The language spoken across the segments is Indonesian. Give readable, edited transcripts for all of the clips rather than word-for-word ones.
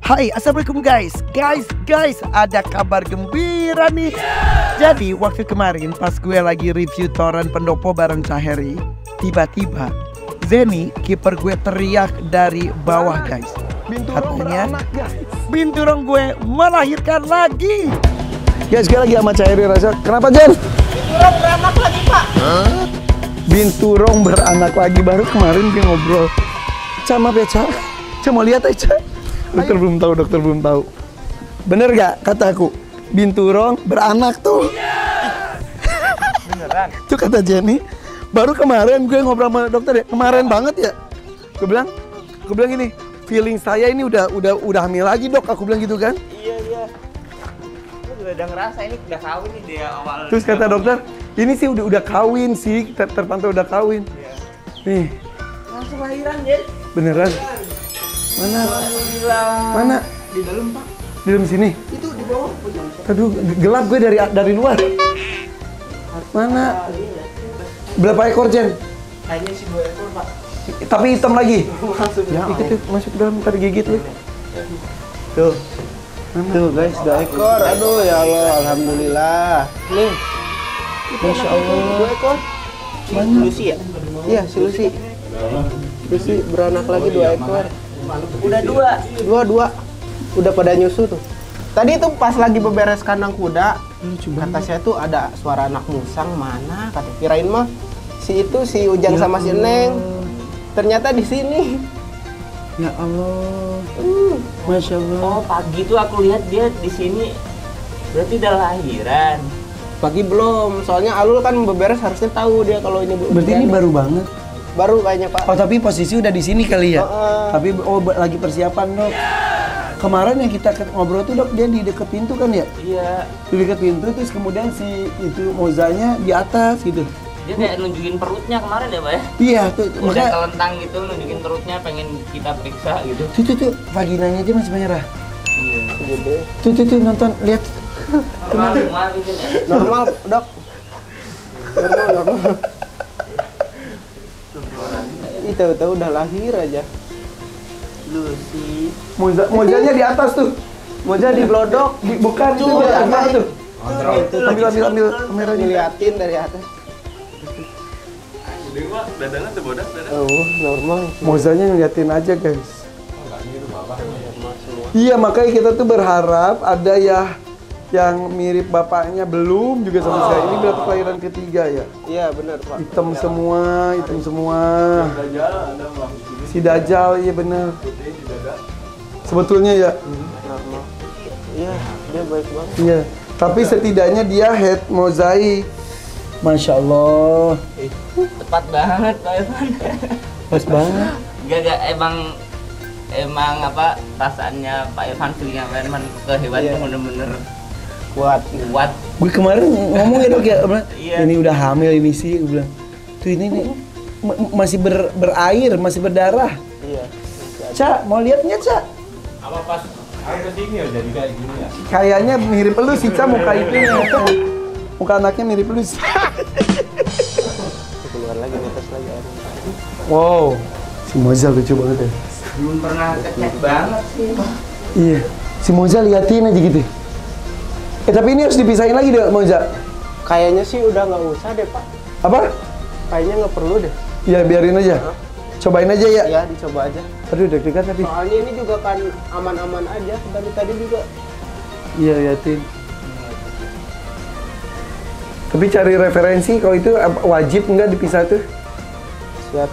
Hai, assalamualaikum guys. Guys, ada kabar gembira nih. Jadi waktu kemarin pas gue lagi review Toren Pendopo bareng Caheri, tiba-tiba Zeni, kiper gue teriak dari bawah guys. Katanya binturong gue melahirkan lagi. Guys, gue lagi sama Caheri Rasa. Kenapa Jen? Binturong beranak lagi pak. Binturong beranak lagi, baru kemarin dia ngobrol. Sama Beca, Ca mau lihat aja. Dokter belum tahu. Bener gak kataku? Binturong beranak tuh. Beneran? Itu kata Jenny. Baru kemarin gue ngobrol sama dokter ya. Kemarin banget ya. Gue bilang gini, feeling saya ini udah hamil lagi dok. Aku bilang gitu kan. Iya. Aku juga udah ngerasa ini udah kawin nih dia awal. Terus kata dokter, ini sih udah kawin sih. Terpantau udah kawin. Iya. Nih. Langsung lahiran Jen. Beneran. Mana? Alhamdulillah. Mana? Di dalam pak. Di dalam sini. Itu di bawah. Aduh, gelap gue dari luar. Mana? Berapa ekor, Jen? Kayaknya sih 2 ekor pak. Tapi hitam lagi. Langsung Ya, ikut tuh, masuk ke dalam, ntar gigit lu. Tuh. Tuh guys, 2 ekor. Aduh ya Allah, alhamdulillah. Nih. Masya Allah. 2 ekor. Mana? Lucy ya? Iya, si Lucy. Lucy beranak lagi 2 ekor. Udah 2. Dua. Udah pada nyusu tuh. Tadi tuh pas lagi beberes kandang kuda, kata saya tuh ada suara anak musang mana? Kata kirain mah si Ujang sama si Neng. Ternyata di sini. Ya Allah. Masya Allah. Oh pagi tuh aku lihat dia di sini. Berarti udah lahiran. Pagi belum, soalnya Alul kan beberes harusnya tahu dia kalau ini Berarti ini baru banget. baru kayaknya Pak. Oh, tapi posisi udah di sini kali ya? Tapi lagi persiapan, Dok. Kemarin yang kita ngobrol tuh, Dok, dia di dekat pintu kan ya? Iya. Di dekat pintu, terus kemudian si itu mozanya di atas gitu. Dia kayak nunjukin perutnya kemarin ya pak ya? Iya, tuh. Udah Makanya kelentang gitu, nunjukin perutnya pengen kita periksa gitu. tuh, vaginanya aja masih merah. Iya. Gede. Tuh, nonton, lihat. Normal gitu ya. Normal, Dok. Normal. Tahu udah lahir aja. Lucy. Mozanya di atas tuh. Moza di blodok. Bukan itu di atas tuh. Ambil kameranya. Ngeliatin dari atas. Oh, normal. Mozanya ngeliatin aja, guys. Iya, makanya kita tuh berharap ada ya yang mirip bapaknya belum juga sama sekali. Ini berarti kelahiran ketiga ya. Iya, benar, Pak. Hitam semua. Si Dajjal, iya bener. Sebetulnya ya. Normal. Iya, dia baik banget. Iya. Tapi setidaknya dia head mozaik. Masya Allah. Tepat banget Pak Irfan. Pas banget. Gak emang apa perasaannya Pak Irfan feeling Pak Irfan ke hewan Iya. itu bener-bener Kuat. Gue kemarin ngomong ya, Dok ya, Iya. ini udah hamil ini sih, gue bilang. Tuh ini nih masih berair, masih berdarah. Iya. Ca, mau lihatnya, Ca? Apa pas aku kesini udah jadi kayak gini ya? Kayaknya mirip lu sih, Ca, muka itu. Muka anaknya mirip lu sih. Keluar lagi, netes lagi. Wow, si Moza lucu banget ya. belum pernah kecek banget sih. Iya, si Moza liatin aja gitu. Tapi ini harus dipisahin lagi deh, Moza. Kayaknya sih udah nggak usah deh, Pak. Apa? Kayaknya nggak perlu deh. Ya biarin aja. Cobain aja ya. Ya, dicoba aja. Aduh, deg-degan tapi. Soalnya ini juga kan aman-aman aja. Dari tadi juga. Iya, liatin. Tapi cari referensi kalau itu wajib nggak dipisah tuh? Siap.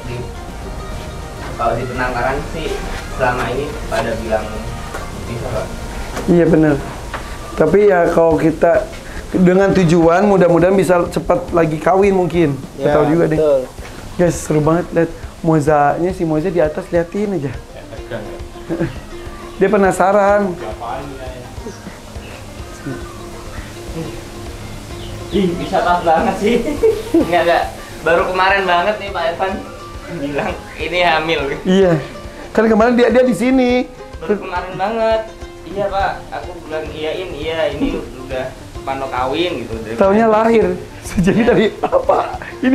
Kalau di penangkaran sih selama ini pada bilang bisa Pak. Iya bener. Tapi ya kalau kita dengan tujuan mudah-mudahan bisa cepat lagi kawin mungkin. Nggak tahu juga deh. Betul. Guys, seru banget lihat mozanya, si Moza di atas, liatin aja. Dia penasaran. Ih, bisa pas banget sih. Enggak. Baru kemarin banget nih Pak Irfan bilang ini hamil. Iya. Kan kemarin dia di sini. Baru kemarin banget. Iya Pak, aku bilang iyain, iya ini udah pano kawin gitu. Taunya lahir. Jadi dari apa? Ini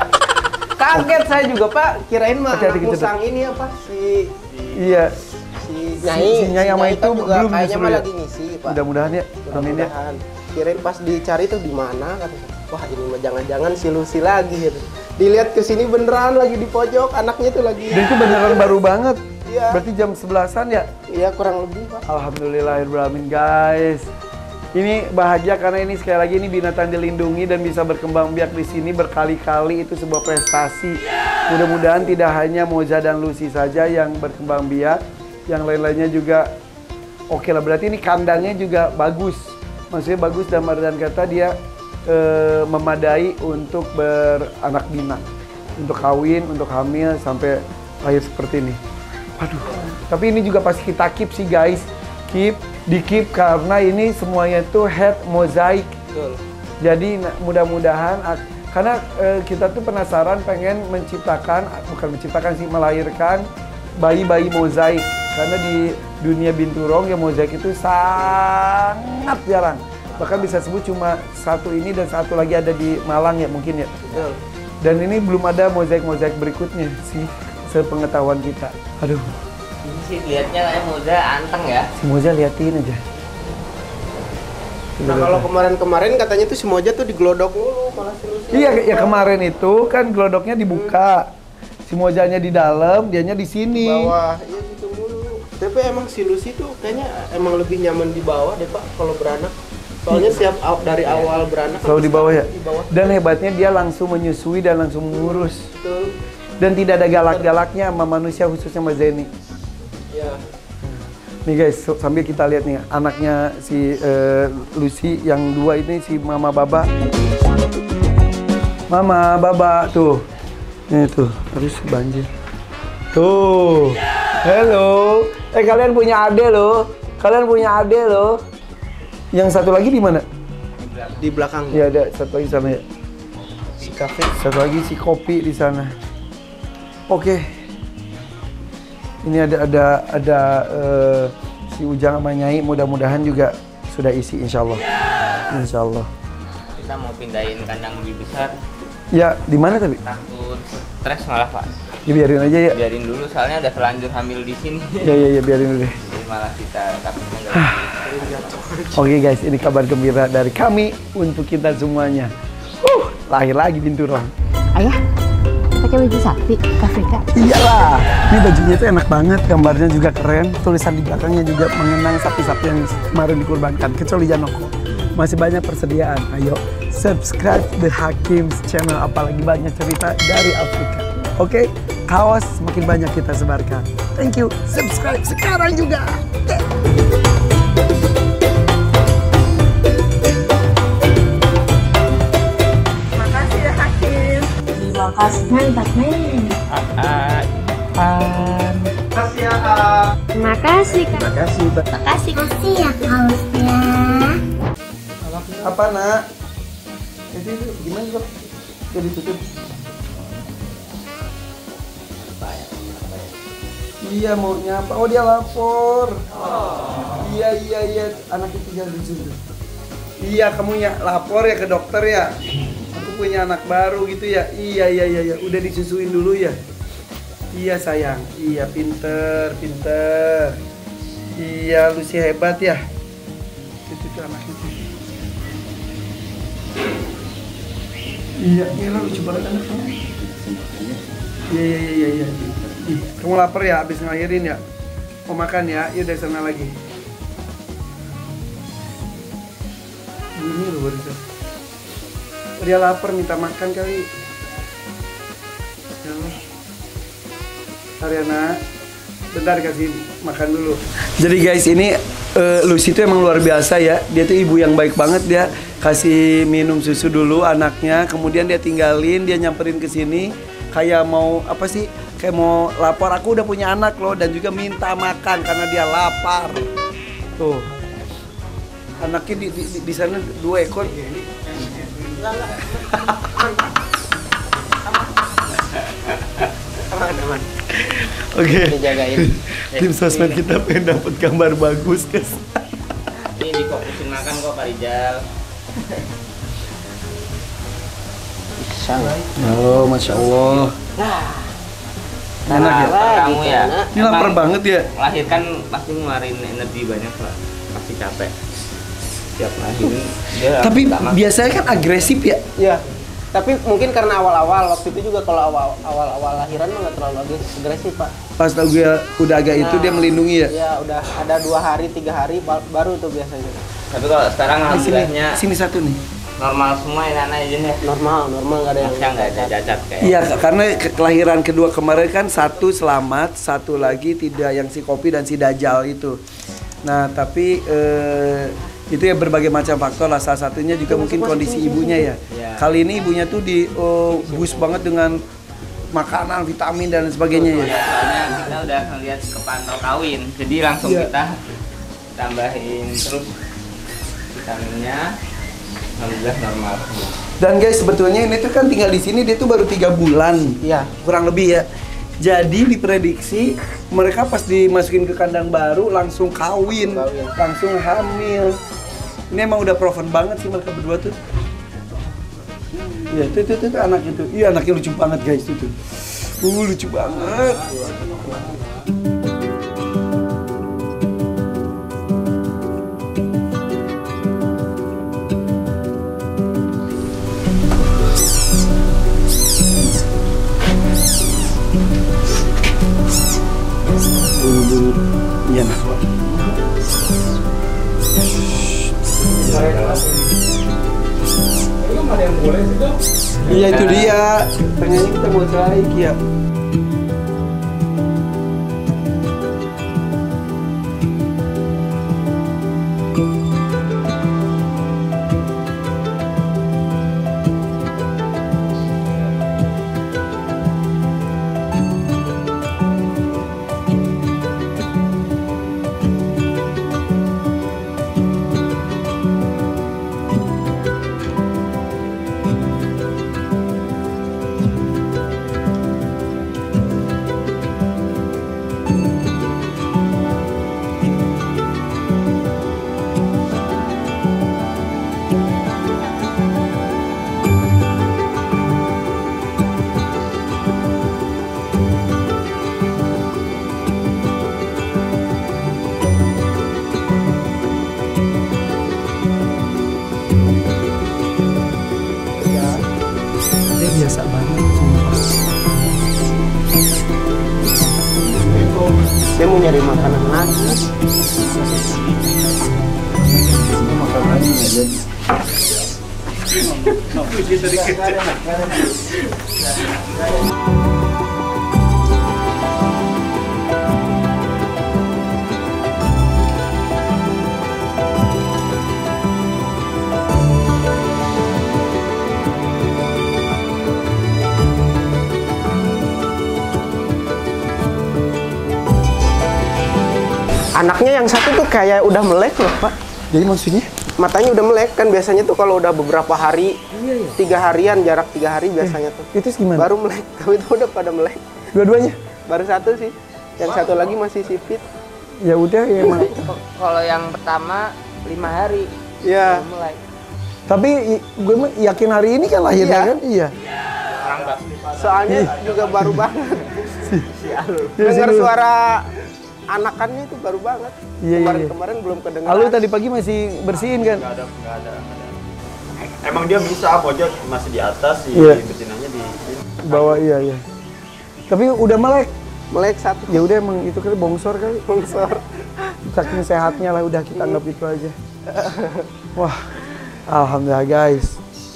Kaget saya juga Pak, kirain mah Hati-hati anak gitu, musang ini apa si iya. si Si Nyai sama itu kan juga belum kayaknya disuruh mah ya? lagi ngisi, Pak. Mudah-mudahan ya, amin ya. Mudah-mudahan. Kirain pas dicari tuh di mana kan. Wah, ini mah jangan-jangan si Lucy lagi gitu. Dilihat ke sini beneran lagi di pojok, anaknya tuh lagi. Dan itu beneran baru banget. Iya. Berarti jam 11-an ya? Iya, kurang lebih, Pak. Alhamdulillahirrahmanirrahim guys. Ini bahagia karena ini sekali lagi ini binatang dilindungi dan bisa berkembang biak di sini berkali-kali, itu sebuah prestasi. Mudah-mudahan tidak hanya Moza dan Lucy saja yang berkembang biak, yang lain-lainnya juga oke lah. Berarti ini kandangnya juga bagus. Maksudnya bagus dalam artian kata dia memadai untuk beranak pinak, untuk kawin, untuk hamil sampai lahir seperti ini. Aduh, tapi ini juga pasti kita keep sih guys, di-keep karena ini semuanya itu head mozaik. Betul. Jadi mudah-mudahan karena kita tuh penasaran pengen melahirkan bayi-bayi mozaik. Karena di dunia binturong ya mozaik itu sangat jarang. Bahkan bisa sebut cuma satu ini dan satu lagi ada di Malang ya mungkin ya. Betul. Dan ini belum ada mozaik-mozaik berikutnya sih sepengetahuan kita. Aduh. Ini sih lihatnya kayak Moza anteng ya. Si Moza liatin aja. Nah, kalau kemarin-kemarin katanya tuh si Moza tuh digelodok mulu malah si Lucy. Iya, ya kemarin itu kan glodoknya dibuka. Si Mozanya di dalam, dianya di sini. Bawah, iya gitu mulu. Tapi emang si Lucy tuh kayaknya emang lebih nyaman di bawah deh, Pak, kalau beranak. Soalnya dari awal beranak Selalu di bawah ya. Di bawah. Dan hebatnya dia langsung menyusui dan langsung mengurus. Betul. Dan tidak ada galak-galaknya sama manusia khususnya Mbak Zeni. Iya. Nih guys, sambil kita lihat nih anaknya si Lucy yang dua ini si Mama Baba. Mama Baba tuh. Nih tuh, harus banjir. Tuh. Halo. Kalian punya ade loh. Kalian punya ade loh. Yang satu lagi di mana? Di belakang. Ya ada satu lagi sana ya. Si kafe. Satu lagi si kopi di sana. Oke. Ini ada si Ujang sama Nyai, mudah-mudahan juga sudah isi insyaallah. Insyaallah. Kita mau pindahin kandang lebih besar. Ya, di mana tapi? Takut stres malah, Pak. Ya biarin aja ya. Biarin dulu soalnya udah terlanjur hamil di sini. Ya biarin dulu deh. Jadi malah kita takutnya nggak. Oke guys, ini kabar gembira dari kami untuk kita semuanya. Lahir lagi binturong. Ayah, pakai baju sapi, KVK. Iyalah, ini bajunya tuh enak banget, gambarnya juga keren, tulisan di belakangnya juga mengenang sapi-sapi yang kemarin dikurbankan, kecuali Janoko. Masih banyak persediaan, ayo subscribe The Hakim's channel, apalagi banyak cerita dari Afrika. Oke, kaos semakin banyak kita sebarkan. Thank you, subscribe sekarang juga. Makasih ya Hakim. Terima kasih. Mantap nih. Makasih ya. Terima kasih Kak. Terima kasih. Makasih. Makasih ya kaosnya. Apa nak? Itu gimana kok? Jadi tutup. Iya maunya apa? Oh dia lapor. Iya. Anak itu jangan disuruh. Iya kamu ya lapor ya ke dokter ya. Aku punya anak baru gitu ya. Iya. Udah disusuin dulu ya. Iya sayang. Iya pinter. Iya Lucy hebat ya. Itu anak itu. Iya lucu banget anak kamu. Iya. Ih, kamu lapar ya habis ngelahirin ya? Mau makan ya? Yuk dari sana lagi. Ini loh barusan. Dia lapar minta makan kali. Ya Allah. Ariana, bentar kasih makan dulu. Jadi guys ini Lucy itu emang luar biasa ya. Dia tuh ibu yang baik banget, dia kasih minum susu dulu anaknya, kemudian dia tinggalin, dia nyamperin ke sini kayak mau apa sih? Kayak mau lapor, aku udah punya anak loh, dan juga minta makan karena dia lapar. Tuh. Anaknya di sana 2 ekor. Aman. Oke. Dijagain. Tim sosmed kita pengen dapat gambar bagus, guys. Ini difokusin makan kok Pak Rijal. Oh, masya Allah. Enak ya? Kamu ya. Ini lapar banget ya. Melahirkan pasti ngeluarin energi banyak lah. Pasti capek. Siap lahirin. Dia Tapi pertama. biasanya kan agresif ya. Iya. Tapi mungkin karena awal-awal waktu itu juga kalau awal-awal lahiran mah nggak terlalu agresif Pak. Pas tahu gue udah agak itu dia melindungi ya. Iya, udah ada 2 hari 3 hari baru tuh biasanya. Tapi kalau sekarang alhamdulillahnya Sini satu nih. normal semua ya anak aja ya. Normal nggak ada yang Nggak ada cacat kayak. Iya, karena kelahiran kedua kemarin kan satu selamat, satu lagi tidak, yang si Kopi dan si Dajjal itu. Nah, tapi itu ya berbagai macam faktor lah. Salah satunya juga mungkin kondisi ibunya ya. Iya. Kali ini ibunya tuh di boost banget dengan makanan, vitamin dan sebagainya ya. Ya, soalnya kita udah ngeliat kepantau kawin, jadi langsung Iya. kita tambahin terus vitaminnya. Alhamdulillah normal. Dan guys, sebetulnya ini tuh kan tinggal di sini dia tuh baru 3 bulan. Iya. Kurang lebih ya. Jadi diprediksi mereka pas dimasukin ke kandang baru langsung kawin, langsung hamil. Ini emang udah proven banget sih mereka berdua tuh. Iya, itu anak itu. Iya, anaknya lucu banget guys itu. Lucu banget. Iya, nah. Iya itu dia. Pengennya kita buat baik ya. Biasa banget. Dia mau nyari makanan lagi. Makanan aja. Anaknya yang satu tuh kayak udah melek loh Pak. Jadi maksudnya? Matanya udah melek kan biasanya tuh kalau udah beberapa hari, 3 harian jarak 3 hari biasanya tuh. Itu gimana? Baru melek, tapi itu udah pada melek. Dua-duanya? Baru satu sih, yang satu lagi masih sipit. Ya udah ya emang. Kalau yang pertama 5 hari Iya. baru mulai. Tapi gue mah yakin hari ini kan lahirnya Iya. kan? Iya. Orang bak. Soalnya juga baru banget. Dengar suara anakannya itu baru banget. Iya, iya. Kemarin belum kedengeran. Lalu tadi pagi masih bersihin kan? Nggak ada. Emang dia bisa, pojok masih di atas, si Iya. betinanya di sini. Bawa iya. Tapi udah melek. melek satu. Ya udah emang itu kali bongsor kali. Bongsor. Saking sehatnya lah udah kita anggap itu aja. Wah, alhamdulillah guys.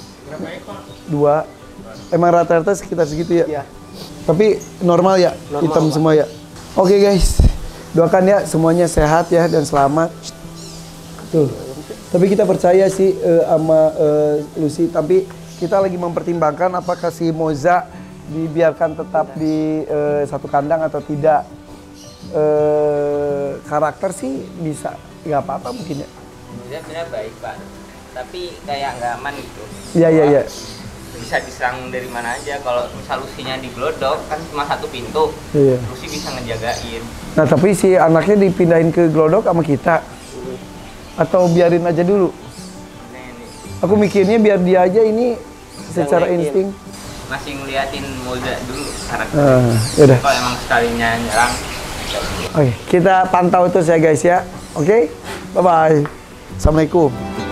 2. Emang rata-rata sekitar segitu ya? Iya. Tapi normal ya? Normal, hitam Pak. semua ya? Oke guys, doakan ya semuanya sehat ya dan selamat. Tuh. Tapi kita percaya sih sama Lucy, tapi kita lagi mempertimbangkan apakah si Moza dibiarkan tetap di satu kandang atau tidak. Karakter sih bisa, nggak apa-apa mungkin ya. Dia sebenarnya baik Pak, tapi kayak nggak aman gitu. Iya. Bisa diserang dari mana aja. Kalau misal Lucy-nya di glodok kan cuma satu pintu, Iya. Lucy bisa ngejagain. Nah tapi si anaknya dipindahin ke glodok sama kita, atau biarin aja dulu? Ini. Aku mikirnya biar dia aja ini secara naikin. insting. masih ngeliatin Moza dulu karakter. Yaudah. Kalau emang sekalinya nyerang. Oke, kita pantau terus ya guys ya. Oke, bye bye. Assalamualaikum.